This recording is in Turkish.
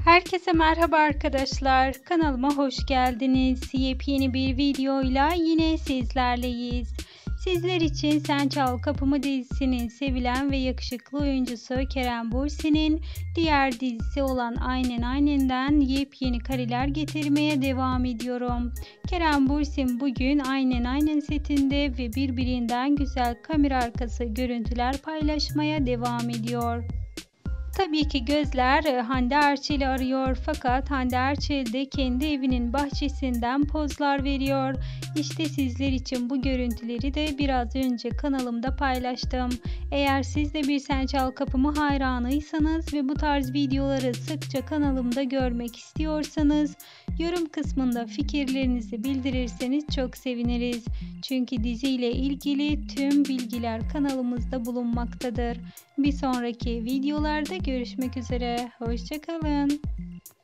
Herkese merhaba arkadaşlar. Kanalıma hoş geldiniz. Yepyeni bir videoyla yine sizlerleyiz. Sizler için Sen Çal Kapımı dizisinin sevilen ve yakışıklı oyuncusu Kerem Bürsin'in diğer dizisi olan Aynen Aynen'den yepyeni kareler getirmeye devam ediyorum. Kerem Bürsin bugün Aynen Aynen setinde ve birbirinden güzel kamera arkası görüntüler paylaşmaya devam ediyor. Tabii ki gözler Hande Erçel'i arıyor, fakat Hande Erçel de kendi evinin bahçesinden pozlar veriyor. İşte sizler için bu görüntüleri de biraz önce kanalımda paylaştım. Eğer siz de bir Sen Çal Kapımı hayranıysanız ve bu tarz videoları sıkça kanalımda görmek istiyorsanız yorum kısmında fikirlerinizi bildirirseniz çok seviniriz. Çünkü diziyle ilgili tüm bilgiler kanalımızda bulunmaktadır. Bir sonraki videolarda görüşmek üzere. Hoşça kalın.